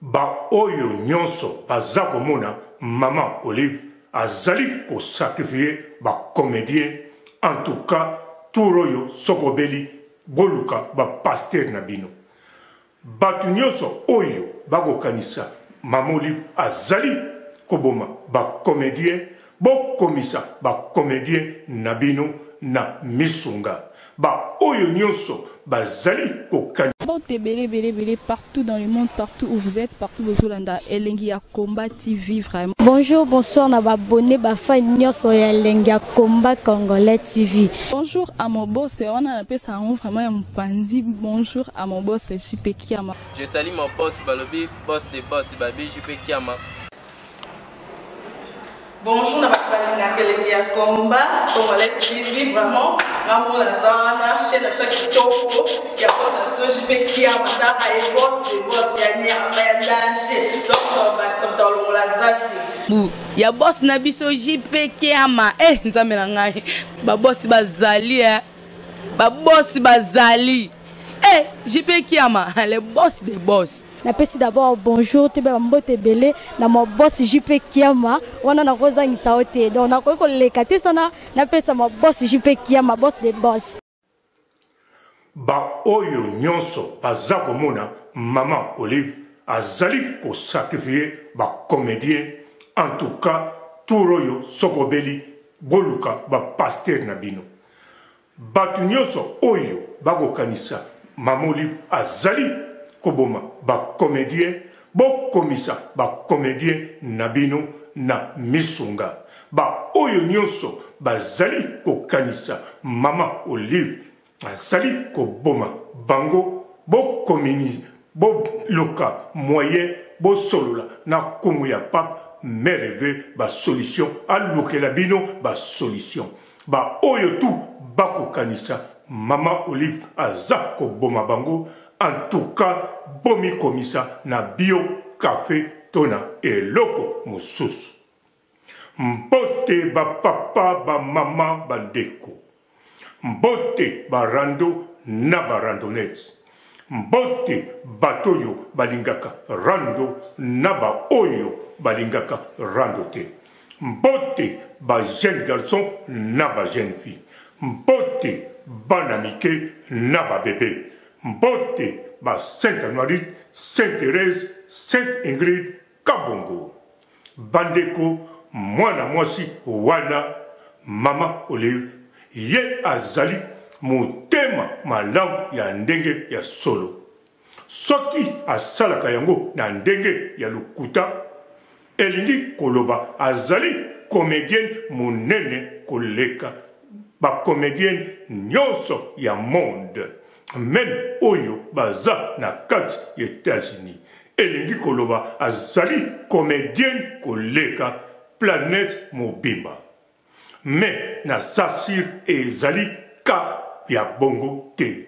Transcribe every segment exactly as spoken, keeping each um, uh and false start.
ba oyo nyonso baza komona maman Olive azali ko sacrifier ba comédien. En tout cas tout oyo sokobeli boluka ba pasteur na bino batu nyonso oyo bakokanisa maman Olive azali koboma ba comédien bo komisa ba comédien na bino na misunga ba oyo nyonso bazali kokanisa. Bon, bélé, bélé, bélé, partout dans le monde, partout où vous êtes, partout où vous êtes, Elengi a Combat T V, vraiment. Bonjour, bonsoir, on a abonné, bafa nyoso ya Elengi a Combat Congolais T V. Bonjour à mon boss, on a appelé ça vraiment un pandi. Bonjour à mon boss, J P Kiama. Je salue mon boss, Balobi, boss des boss, Babi, J P Kiama. Bonjour, na Elengi a Combat Congolais T V, vraiment. Ramon Lazana, chaîne de chaque topo, il y a pas de J P Kiama, et boss des boss, il y a ni à danger. Donc, on va accepter le Lazaki. Il y a boss Nabiso J P Kiama, eh, nzamela ngai, ba boss bazali, eh, ba boss bazali, eh, J P Kiama, le boss des boss. Na pesi d'abord bonjour tu ba mbote belé na mo boss J P Kiama wana na koza ngisa ote donc na ko le kate sana na pesa mo boss J P Kiama boss des boss ba oyo nyonso baza komona maman Olive azali ko sacrifier ba comédien. En tout cas tout oyo sokobeli boluka ba pasteur na bino batu nyonso oyo bakokanisa maman Olive azali koboma ba comédien bo komisa ba comédien nabino na misunga ba oyo nyonso bazali kokanisa mama Olive azali koboma bango bo komini bo loka moyen bo solola na komo ya pap merveille ba solution alukela bino ba solution ba oyo tu bakokanisa mama Olive aza koboma bango. En tout cas, bomi komisa na bio café tona et loko mususu. Mbote ba papa ba mama ba ndeko. Mbote ba rando na ba randonnette. Mbote batoyo balingaka rando na ba oyo balingaka rando te. Mbote ba jeune garçon na ba jeune fille. Mbote banamike na ba bébé. Mbote ba Sainte Marguerite, Sainte Thérèse, Sainte Ingrid, Kabongo. Bandeko, mwana mwasi wana, mama Olive, ye azali mutema malamu ya ndenge ya solo. Soki asalaka yango na ndenge ya lukuta, elingi koloba azali comédienne munene koleka, ba comédienne nyonso ya monde. Même oyo baza na kati ya États-Unis elingi koloba azali comédienne koleka planète mobimba mais na sasir ezali ka ya bongo te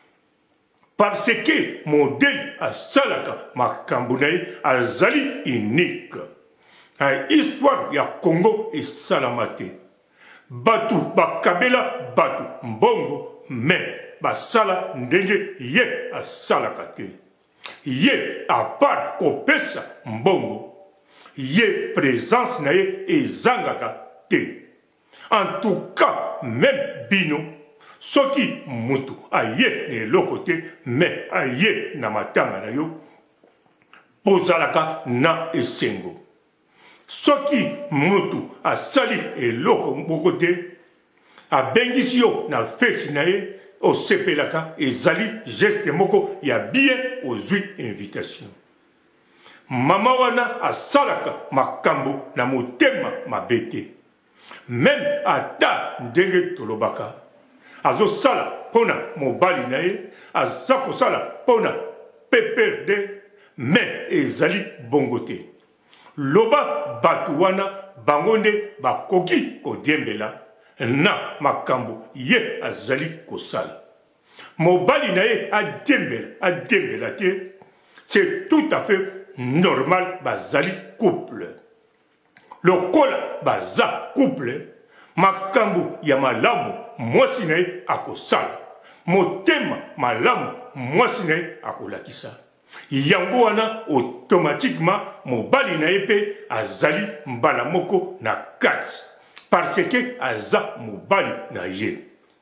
parce que modèle asalaka makambo na ye azali unique na histoire ya Congo esalama te batu bakabela batu mbongo mais basala ndenge ye asalaka te ye à part kopesa mbongo ye présence na ye ezangaka te. En tout cas même bino soki mutu aye na eloko te mais aye na matanga na yo pozalaka na esengo soki mutu asali eloko moko te abengisi yo na feti na ye osepelaka ezali geste moko ya bien ozwi invitation mama wana asalaka makambo na motema mabe te même ata ndenge tolobaka azosala mpona mobali na ye aza kosala mpona P P R D mais ezali bongo te loba bato wana bango nde bakoki kodiembela na makambo ye azali kosala mobali na ye adiembela adiembela te c'est tout à fait normal bazali couple lokola baza couple makambo ya malamu mwasi na ye akosala motema malamu mwasi na ye akolakisa yango wana automatiquement mobali na ye mpe azali mbala moko na kati parce que aza mobali na ye.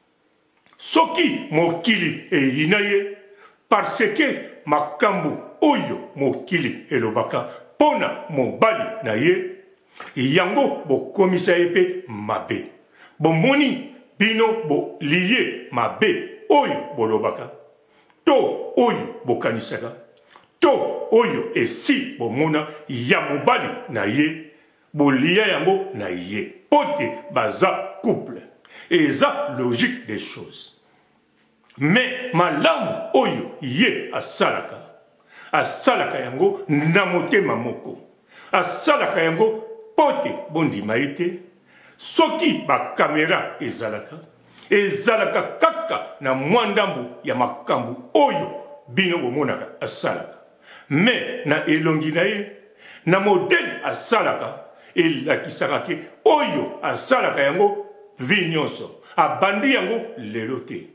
Soki mokili eyina ye parce que makambo oyo mokili elobaka pona mobali na ye yango bokomisa ye mpe mabe. Bomoni bino bo liye mabe oyo bolobaka to oyo bokanisaka to oyo esi bomona ya mobali na ye bolia yango na ye pote baza couple. Eza logique des choses. Mais malamu oyo ye asalaka asalaka yango na motema moko asalaka yango pote bondima ete soki ba kamera ezalaka ezalaka kaka na mwandambu ya makambu oyo bino bomonaka asalaka. Mais na elongi na ye na modele asalaka elakisaka ke oyo asalaka yango vi nyonso abandi yango lelo te.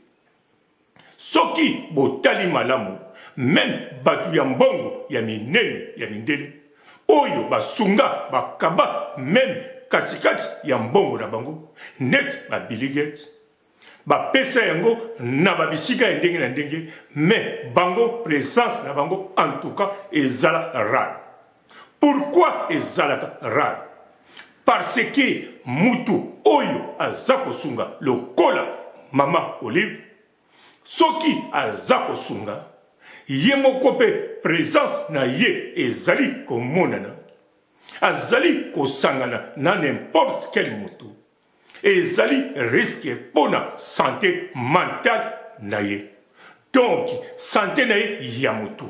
Soki botali malamu même batu ya mbongo ya minene ya mindele oyo basunga bakaba même katikati ya mbongo na bango net ba Bill Gates bapesa yango na babisika ya ndenge na ndenge mais bango présence na bango en tout cas ezala rare. Pourquoi ezalaka rare? Parce que mutu oyo aza kosunga lokola Mama Olive soki aza kosunga ye moko pe présence na ye ezali komonana azali kosangana na n'importe quel mutu ezali risque pona santé mentale na ye. Donc santé na ye ya mutu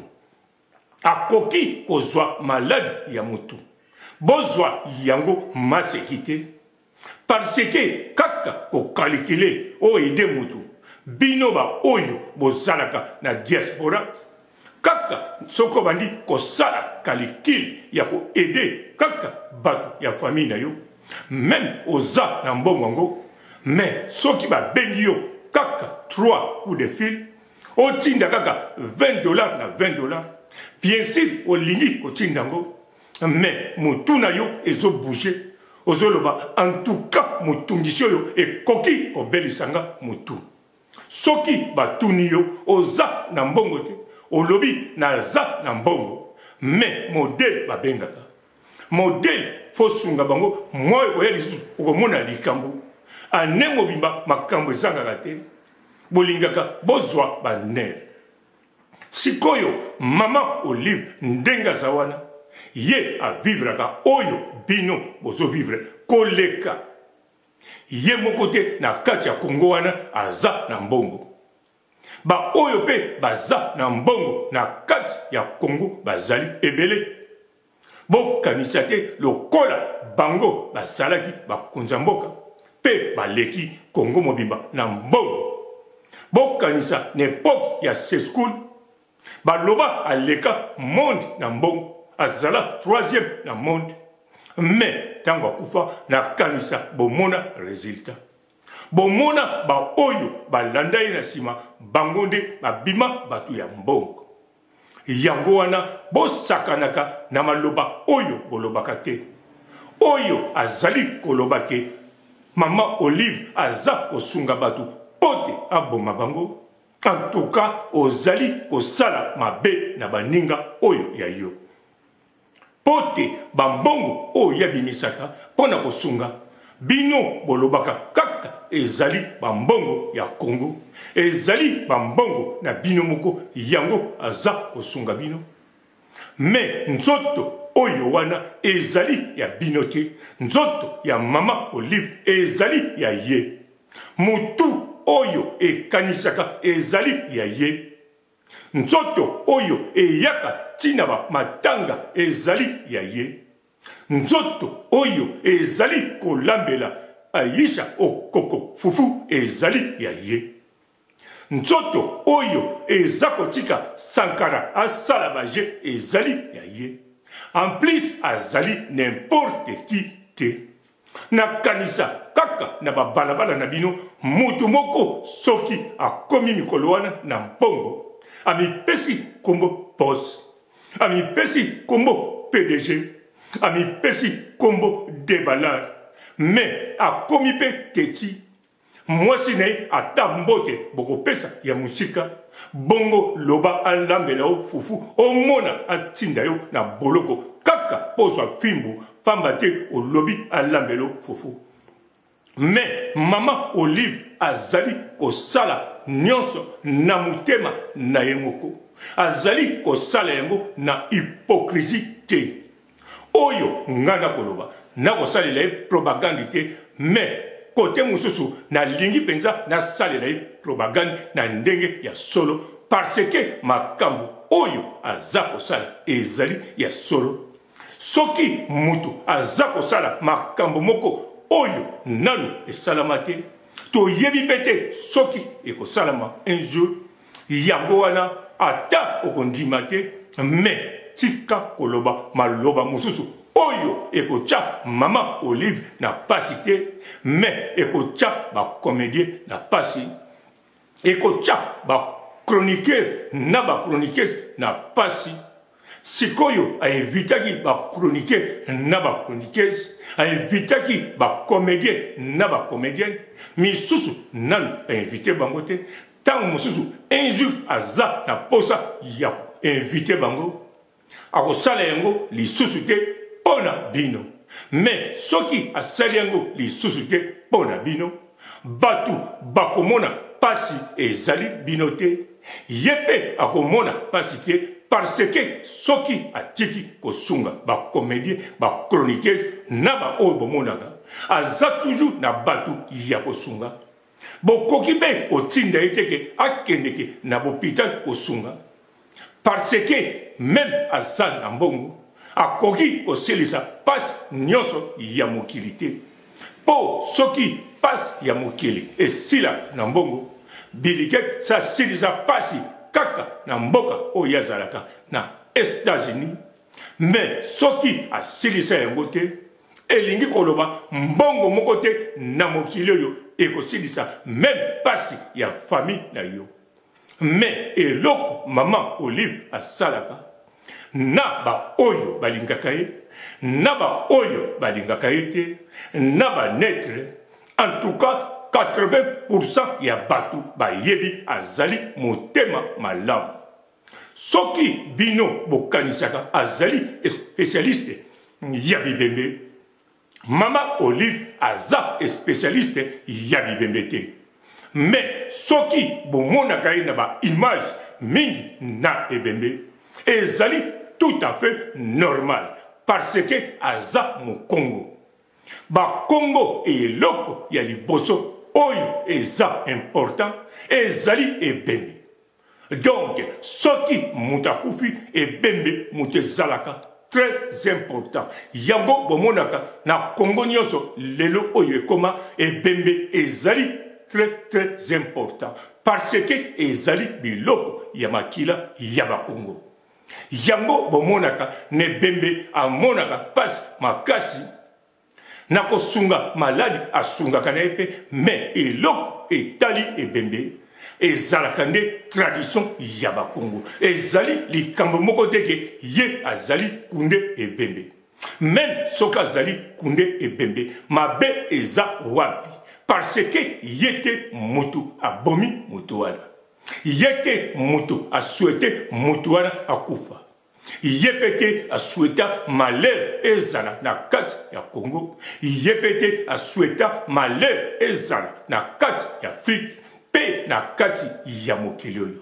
akoki kozwa malade ya mutu bozwa yango masekite parce que kaka kokalikile o ede mutu bino ba oyo bozalaka na diaspora kaka soko bandi kosala kalikile ya ko ede kaka bato ya famille na yo même oza na mbongo yango mais soki ba bengi yo kaka trois coups de fil otinda kaka vingt dollars na vingt dollars bien sûr olingi kotinda ngo mais mutuna yo ezo bouger ozoloba en tout cas mutungisho yo ekoki obelisanga mutu. Soki batuni yo oza na mbongo te olobi naza na mbongo mais modèle babengaka modèle fosunga bango moyo oyelisu okomona likambo ane mobimba makambo ezangaka te bolingaka bozwa baner. Sikoyo Mama Olive ndenga zawana ye a vivraka oyo bino bozo vivre koleka ye mokote na kati ya Kongo wana aza na mbongo ba oyo pe baza na mbongo na kati ya Kongo bazali ebele bokanisa te lokola bango basalaki bakonza mboka pe baleki Kongo mobimba na mbongo bokanisa n'epoque ya seskoul baloba aleka monde na mbongo azala troisième na monde mais tango akufa na kanisa bomona résultat bomona ba oyo balanda ye na sima bango nde babima batu ya mbongo yango wana bosakanaka na maloba oyo bolobaka te oyo azali koloba ke Mama Olive aza kosunga batu pote aboma bango en tout cas ozali kosala mabe na baninga oyo ya yo pote bambongo oyo yabimisaka pona kosunga bino bolobaka kaka ezali bambongo ya Congo ezali bambongo na bino moko yango aza kosunga bino mais nzoto oyo wana ezali ya bino te nzoto ya Mama Olive ezali ya ye mutu oyo ekanisaka ezali ya ye nzoto oyo eyaka tina ba matanga ezali ya ye nzoto oyo ezali kolambela Aisha okoko fufu ezali ya ye nzoto oyo ezakotika Sankara asala baje ezali ya ye en plus azali n'importe qui te na kanisa kaka na babalabala na bino mutu moko soki akomi mikolo wana na mbongo amipesi kombo boss ami pesi kombo P D G, ami pesi kombo déballage, mais a komi pe keti, mwasi na ye ata mbote boko pesa ya musika, bongo loba alambela o fufu, o mona atinda yo na boloko, kaka poswa fimbu, pamba te o lobi alambelo fufu. Mais mama Olive azali kosala nyonso na mutema na yengoko. Azali kosala yango na hypocrisie te. Oyo ngana koloba na kosalela ye propagande te, mais kote mususu na lingi penza na salela ye propagande na ndenge ya solo, parce que makambo oyo aza kosala ezali ya solo. Soki mutu aza kosala makambo moko oyo nanu esalama te, to yebi pete soki ekosalama un jour, yango wana ata okondima te, mais tika koloba maloba mususu oyo ekocha mama Olive na pasi te, mais ekocha ba comédien na pasi, ekocha ba chroniqueur na ba chroniqueuse na pasi. Sikoyo a évitaki ba chroniqueur na ba chroniqueuse, a évitaki ba comédien na ba comédienne, misusu nan a invité bango te, tant mususu un jour aza na posa ya invité bango, akosala yango lisusu te pona bino. Mais soki asali yango lisusu te pona bino, batu bakomona pasi ezali bino te, yepe akomona pasi te, parce que soki atiki kosunga ba comédien, ba chroniqueuse na ba oyo bomonaka, aza toujours na batu ya kosunga. Bokoki be kotinda eteke akendeke na bopital kosunga, parce que même aza na mbongo akoki koselisa passe nyonso ya mokili te. Po soki passe ya mokili esila na mbongo, biliket sa silisa pasi kaka na mboka oyo azalaka na États-Unis, mais soki asilisa yango te, elingi koloba mbongo moko te na mokili oyo ekosilisa même pasi ya famille na yo. Mais eloko mama Olive asalaka na ba oyo balingaka ye, na ba oyo balingaka ye te, na ba netre, en tout cas quatre-vingts pour cent ya batu ba yebi azali motema malamu. Soki bino bokanisaka azali spécialiste ya bibembe, mama Olive aza spécialiste ya bibembe te. Mais soki bomonaka ye na ba image mingi na ebembe, ezali tout à fait normal, parce que aza mo Congo. Ba Congo e loko ya liboso oyo eza important, ezali ebembe. Donc soki mutakufi ebembe mutezalaka très important. Yango bomonaka na Congo nyonso lelo oyo ekoma ebembe ezali très très important, parce que ezali biloko ya makila ya ba Congo. Yango bomonaka ne bembe amonaka pasi makasi na kosunga maladi asunga kana epe, mais eloko etali ebembe ezalaka nde tradition ya ba Congo, ezali likambo moko teke ye azali kunde ebembe. Même soka azali kunde ebembe, mabe eza wapi, parce que yete mutu abomi mutu wana, yeke mutu a souhaité mutu wana akufa, yepete a souhaité malheur ezala na kati ya Congo, yepete a souhaité malheur ezala na kati ya Afrique pe na kati ya mokili oyo.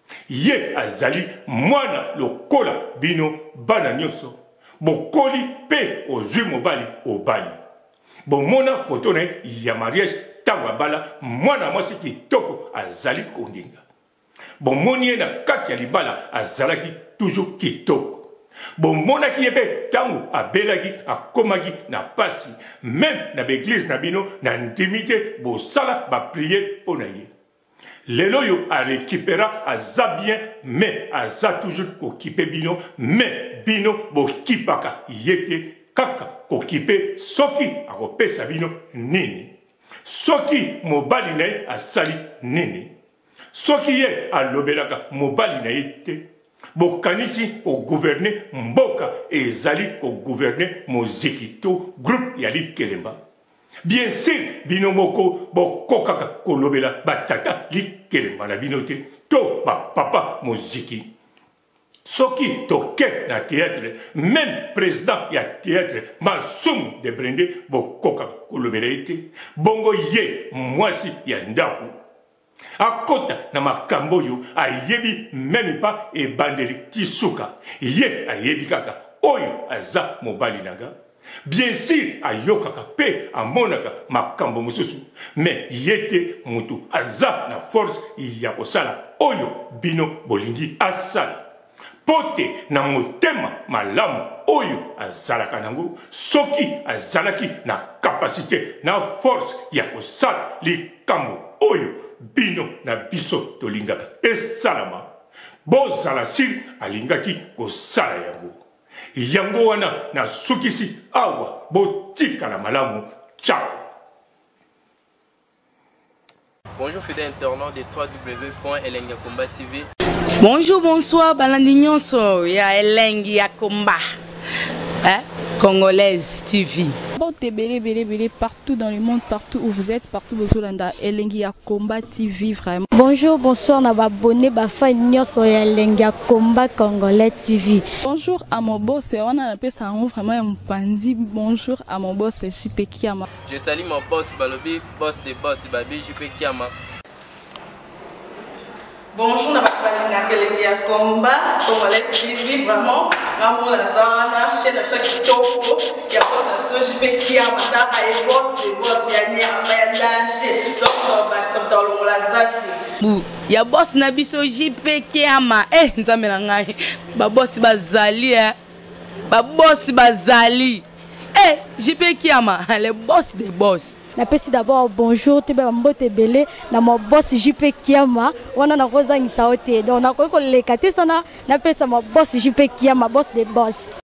Ye azali mwana lokola bino bana nyonso, bokoli pe ozwi mobali obali. Bomona foto na ya mariage tango abala mwana mwasi kitoko azali kondinga. Bomoni ye na kati ya libala azalaki toujours kitoko. Bomona ki yebe tango abelaki akomaki na pasi, même na l'église na bino na intimité bosala ba prier pona ye. Lelo yo a récupéra aza bien, mais aza toujours kokipe bino, mais bino bo kipaka yete kaka kokipe soki akopesa bino nini, soki mobali na ye asali nini, soki ye alobelaka mobali na ye te, bokanisi ko gouverner mboka ezali ko gouverner moziki to groupe yali kelemba. Bien sûr, bino moko bokokaka kolobela batata li kelemba na binote to ba papa moziki. Soki toke na théâtre, même président ya théâtre Masum de Brende bokoka kolobela ete bongo ye mwasi ya ndaku akota na makambo yo ayebi même pas e bandeli kisuka ye ayebi kaka oyo aza mobali nanga. Bien sûr ayokaka pe amonaka makambo mususu mais yete mutu aza na force ya kosala oyo bino bolingi asala. Pote na motema malamu oyo azalaka nango soki azalaki na capacité na force ya kosala likambo oyo bino na biso tolingaka esalama bozala siri alingaki kosala yango yango wana na sukisi awa botikala malamu. Ciao. Bonjour fidèles internautes de w w w point elengi akomba T V. Bonjour, bonsoir, balandi nyonso ya Elengi Akomba, hein? Congolaise T V. Bon, t'es belé, belé, belé, partout dans le monde, partout où vous êtes, partout où vous êtes, Elengi Akomba T V, vraiment. Bonjour, bonsoir, na abonné, bafa nyonso ya Elengi Akomba Congolais T V. Bonjour à mon boss, on a appelé ça vraiment un pandi. Bonjour à mon boss, J P Kiama. Je salue mon boss Balobi, boss des boss, Babi J P Kiama. Bonjour, na Elengi Akomba Congolais T V, vraiment. Ngamo na zana chaîne na chaque toko ya boss na J P Kiama ta ay boss de boss ya nyama ya danger. Donc on va accepter le la zaki. Bu ya boss na biso J P Kiama. Eh nzambe na ngai. Ba boss bazali eh. Ba boss bazali. Eh J P Kiama, le boss des boss. Napesi d'abord bonjour te ba mbote belé na mo boss J P Kiama wana na koza ngisa ote donc na ko ko lekate sana napesa mo boss J P Kiama boss des boss.